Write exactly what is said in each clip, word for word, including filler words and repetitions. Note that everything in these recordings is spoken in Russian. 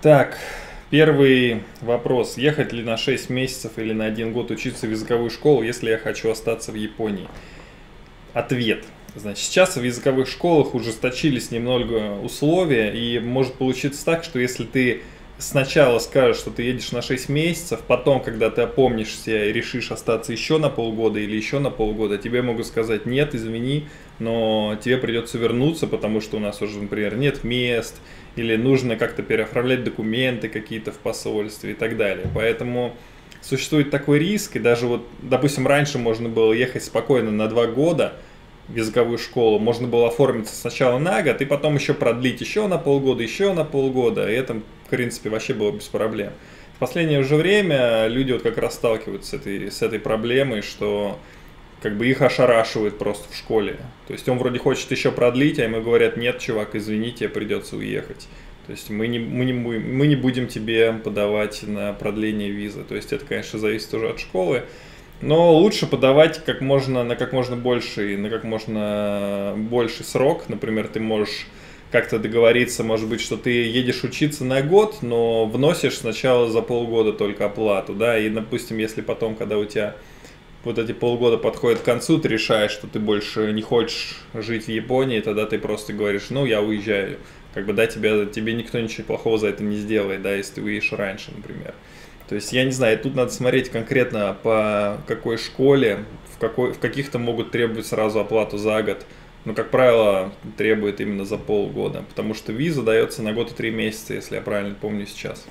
Так, первый вопрос. Ехать ли на шесть месяцев или на один год учиться в языковую школу, если я хочу остаться в Японии? Ответ. Значит, сейчас в языковых школах ужесточились немного условия, и может получиться так, что если ты сначала скажешь, что ты едешь на шесть месяцев, потом, когда ты опомнишься и решишь остаться еще на полгода или еще на полгода, тебе могут сказать: нет, извини, но тебе придется вернуться, потому что у нас уже, например, нет мест, или нужно как-то переоформлять документы какие-то в посольстве и так далее. Поэтому существует такой риск, и даже вот, допустим, раньше можно было ехать спокойно на два года в языковую школу, можно было оформиться сначала на год, и потом еще продлить еще на полгода, еще на полгода, и это, в принципе, вообще было без проблем. В последнее же время люди вот как раз сталкиваются с этой, с этой проблемой, что как бы их ошарашивают просто в школе. То есть он вроде хочет еще продлить, а ему говорят: нет, чувак, извини, тебе придется уехать. То есть мы не, мы, не, мы не будем тебе подавать на продление визы. То есть это, конечно, зависит уже от школы. Но лучше подавать как можно, на как можно больший, на как можно больший срок. Например, ты можешь как-то договориться, может быть, что ты едешь учиться на год, но вносишь сначала за полгода только оплату, да, и, допустим, если потом, когда у тебя вот эти полгода подходят к концу, ты решаешь, что ты больше не хочешь жить в Японии, тогда ты просто говоришь: ну, я уезжаю. Как бы, да, тебе, тебе никто ничего плохого за это не сделает, да, если ты уедешь раньше, например. То есть, я не знаю, тут надо смотреть конкретно по какой школе, в, какой, в каких-то могут требовать сразу оплату за год, но, как правило, требует именно за полгода, потому что виза дается на год и три месяца, если я правильно помню сейчас.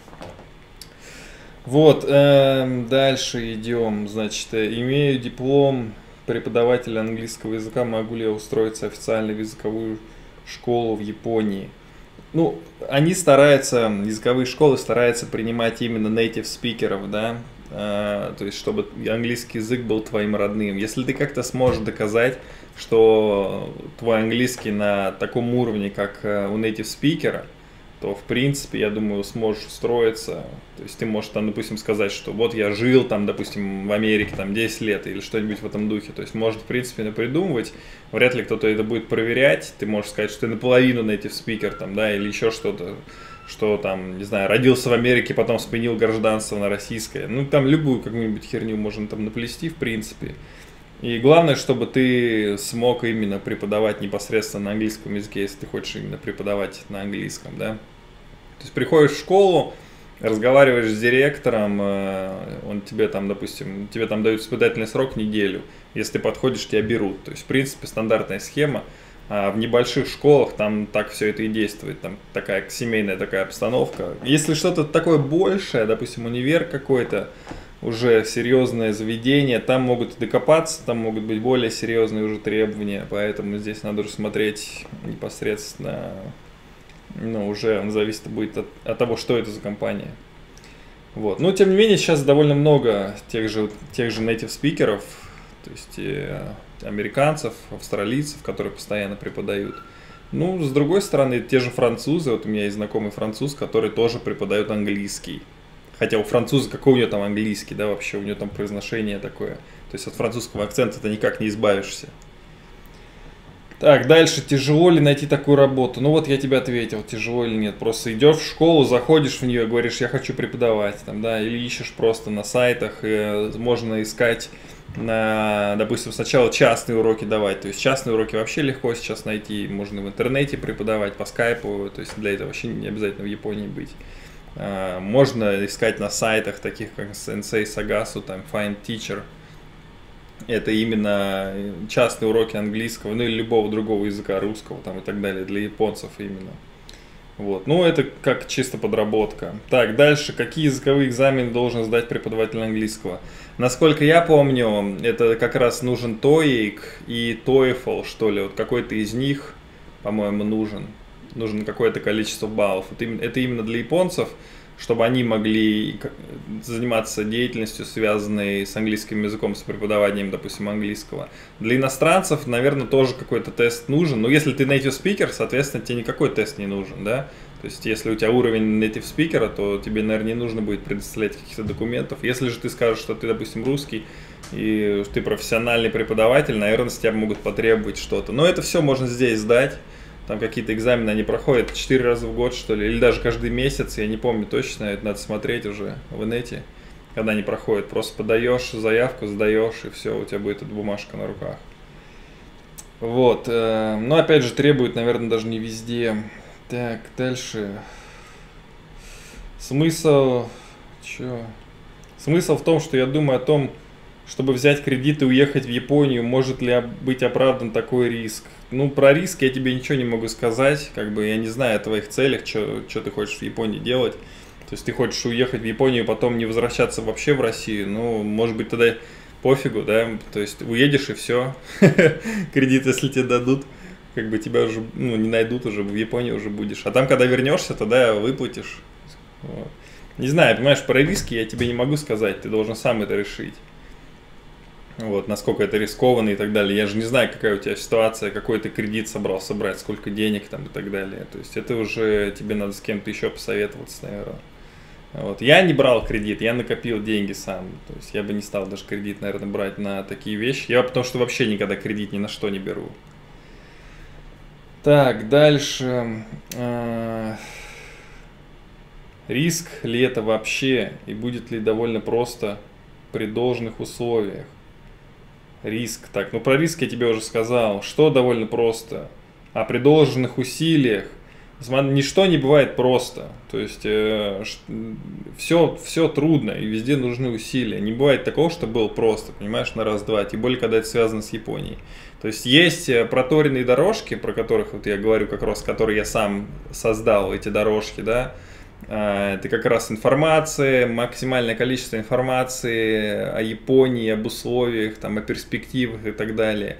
Вот, э, дальше идем. Значит, имею диплом преподавателя английского языка, могу ли я устроиться официально в языковую школу в Японии? Ну, они стараются, языковые школы стараются принимать именно native спикеров, да, э, то есть чтобы английский язык был твоим родным. Если ты как-то сможешь доказать, что твой английский на таком уровне, как у native спикера, то, в принципе, я думаю, сможешь устроиться. То есть ты можешь там, допустим, сказать, что вот я жил там, допустим, в Америке там десять лет или что-нибудь в этом духе. То есть может, в принципе, напридумывать. Вряд ли кто-то это будет проверять. Ты можешь сказать, что ты наполовину native speaker там, да, или еще что-то, что там, не знаю, родился в Америке, потом сменил гражданство на российское. Ну, там любую какую-нибудь херню можно там наплести, в принципе. И главное, чтобы ты смог именно преподавать непосредственно на английском языке, если ты хочешь именно преподавать на английском, да. То есть приходишь в школу, разговариваешь с директором, он тебе там, допустим, тебе там дают испытательный срок неделю, если ты подходишь, тебя берут. То есть, в принципе, стандартная схема. А в небольших школах там так все это и действует, там такая семейная такая обстановка. Если что-то такое большее, допустим, универ какой-то, уже серьезное заведение, там могут докопаться, там могут быть более серьезные уже требования, поэтому здесь надо уже смотреть непосредственно, ну, уже зависит будет от, от того, что это за компания. Вот. Но, тем не менее, сейчас довольно много тех же, тех же native спикеров, то есть э, американцев, австралийцев, которые постоянно преподают. Ну, с другой стороны, те же французы, вот у меня есть знакомый француз, который тоже преподает английский. Хотя у француза, какой у него там английский, да, вообще, у него там произношение такое. То есть от французского акцента ты никак не избавишься. Так, дальше, тяжело ли найти такую работу? Ну вот я тебе ответил, тяжело или нет. Просто идешь в школу, заходишь в нее, говоришь: я хочу преподавать, там, да, или ищешь просто на сайтах, и можно искать, на, допустим, сначала частные уроки давать. То есть частные уроки вообще легко сейчас найти, можно в интернете преподавать, по скайпу, то есть для этого вообще не обязательно в Японии быть. Можно искать на сайтах, таких как Sensei Sagasu, там Find Teacher. Это именно частные уроки английского, ну или любого другого языка, русского там и так далее, для японцев именно. Вот. Ну, это как чисто подработка. Так, дальше. Какие языковые экзамены должен сдать преподаватель английского? Насколько я помню, это как раз нужен тоик и TOEFL, что ли. Вот какой-то из них, по-моему, нужен. Нужно какое-то количество баллов. Это именно для японцев, чтобы они могли заниматься деятельностью, связанной с английским языком, с преподаванием, допустим, английского. Для иностранцев, наверное, тоже какой-то тест нужен. Но если ты native speaker, соответственно, тебе никакой тест не нужен, да? То есть, если у тебя уровень native speaker, то тебе, наверное, не нужно будет предоставлять каких-то документов. Если же ты скажешь, что ты, допустим, русский, и ты профессиональный преподаватель, наверное, с тебя могут потребовать что-то. Но это все можно здесь сдать. там какие-то экзамены они проходят четыре раза в год, что ли, или даже каждый месяц, я не помню точно, это надо смотреть уже в инете, когда они проходят. Просто подаешь заявку, сдаешь, и все, у тебя будет эта бумажка на руках. Вот, но опять же требует, наверное, даже не везде. Так, дальше. Смысл... Чё? Смысл в том, что я думаю о том, чтобы взять кредит и уехать в Японию, может ли быть оправдан такой риск? Ну, про риск я тебе ничего не могу сказать, как бы я не знаю о твоих целях, что ты хочешь в Японии делать. То есть ты хочешь уехать в Японию, потом не возвращаться вообще в Россию, ну, может быть, тогда пофигу, да, то есть уедешь и все, кредит, если тебе дадут, как бы тебя уже, ну, не найдут уже, в Японии уже будешь, а там, когда вернешься, тогда выплатишь. Вот. Не знаю, понимаешь, про риски я тебе не могу сказать, ты должен сам это решить. Вот, насколько это рискованно и так далее. Я же не знаю, какая у тебя ситуация, какой ты кредит собрался брать, сколько денег там и так далее. То есть это уже тебе надо с кем-то еще посоветоваться, наверное. Вот. Я не брал кредит, я накопил деньги сам. То есть я бы не стал даже кредит, наверное, брать на такие вещи. Я потому что вообще никогда кредит ни на что не беру. Так, дальше. Риск ли это вообще и будет ли довольно просто при должных условиях? Риск. Так, ну про риск я тебе уже сказал. Что довольно просто? А при должных усилиях ничто не бывает просто. То есть э, все, все трудно и везде нужны усилия. Не бывает такого, что было просто, понимаешь, на раз-два. Тем более, когда это связано с Японией. То есть есть проторенные дорожки, про которых вот я говорю, как раз, которые я сам создал, эти дорожки, да. Это как раз информация, максимальное количество информации о Японии, об условиях, там, о перспективах и так далее.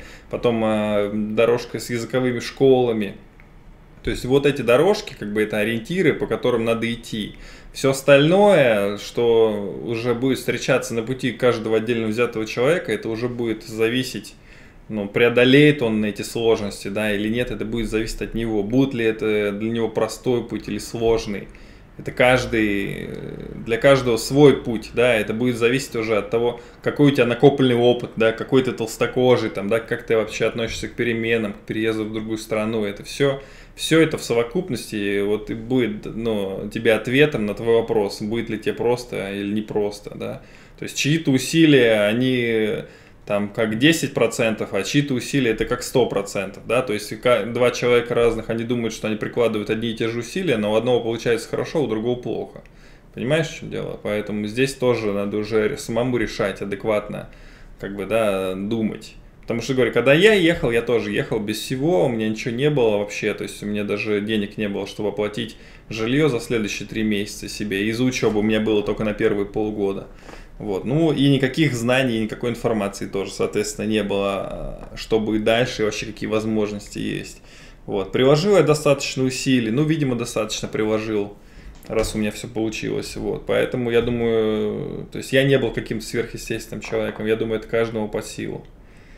Потом дорожка с языковыми школами. То есть вот эти дорожки, как бы это ориентиры, по которым надо идти. Все остальное, что уже будет встречаться на пути каждого отдельно взятого человека, это уже будет зависеть, ну, преодолеет он эти сложности, да, или нет, это будет зависеть от него. Будет ли это для него простой путь или сложный. Это каждый, для каждого свой путь, да, это будет зависеть уже от того, какой у тебя накопленный опыт, да, какой ты толстокожий, там, да, как ты вообще относишься к переменам, к переезду в другую страну, это все, все это в совокупности, вот и будет, ну, тебе ответом на твой вопрос, будет ли тебе просто или не просто, да, то есть чьи-то усилия, они... там как десять процентов, а чьи-то усилия это как сто процентов, да, то есть два человека разных, они думают, что они прикладывают одни и те же усилия, но у одного получается хорошо, у другого плохо. Понимаешь, в чем дело? Поэтому здесь тоже надо уже самому решать адекватно, как бы, да, думать. Потому что, говорю, когда я ехал, я тоже ехал без всего, у меня ничего не было вообще, то есть у меня даже денег не было, чтобы оплатить жилье за следующие три месяца себе, и за учебу у меня было только на первые полгода. Вот. Ну и никаких знаний, никакой информации тоже, соответственно, не было, что будет дальше и вообще какие возможности есть. Вот. Приложил я достаточно усилий, ну, видимо, достаточно приложил, раз у меня все получилось. Вот. Поэтому я думаю, то есть я не был каким-то сверхъестественным человеком, я думаю, это каждому по силу.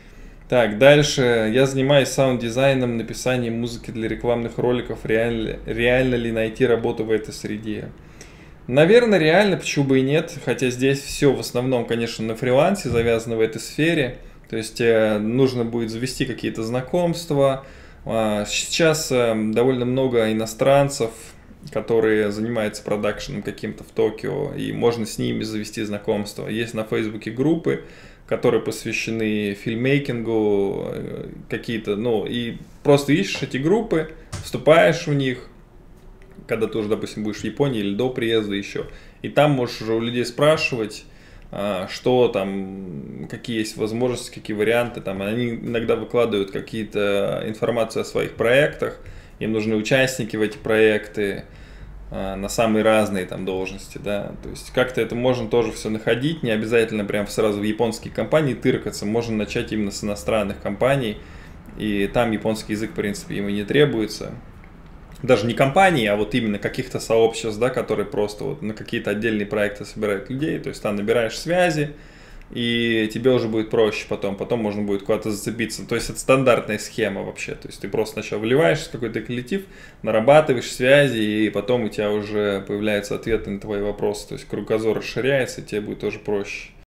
Так, дальше. Я занимаюсь саунд-дизайном, написанием музыки для рекламных роликов. Реально, реально ли найти работу в этой среде? Наверное, реально, почему бы и нет, хотя здесь все в основном, конечно, на фрилансе завязано в этой сфере, то есть э, нужно будет завести какие-то знакомства. Э, сейчас э, довольно много иностранцев, которые занимаются продакшеном каким-то в Токио, и можно с ними завести знакомства. Есть на Фейсбуке группы, которые посвящены фильммейкингу, э, какие-то, ну, и просто ищешь эти группы, вступаешь в них, когда ты уже, допустим, будешь в Японии или до приезда еще. И там можешь уже у людей спрашивать, что там, какие есть возможности, какие варианты. Там. Они иногда выкладывают какие-то информацию о своих проектах. Им нужны участники в эти проекты на самые разные там должности. Да? То есть как-то это можно тоже все находить. Не обязательно прям сразу в японские компании тыркаться. Можно начать именно с иностранных компаний. И там японский язык, в принципе, ему не требуется. Даже не компании, а вот именно каких-то сообществ, да, которые просто вот на какие-то отдельные проекты собирают людей. То есть там набираешь связи, и тебе уже будет проще потом. Потом можно будет куда-то зацепиться. То есть это стандартная схема вообще. То есть ты просто сначала вливаешься в какой-то коллектив, нарабатываешь связи, и потом у тебя уже появляются ответы на твои вопросы. То есть кругозор расширяется, и тебе будет тоже проще.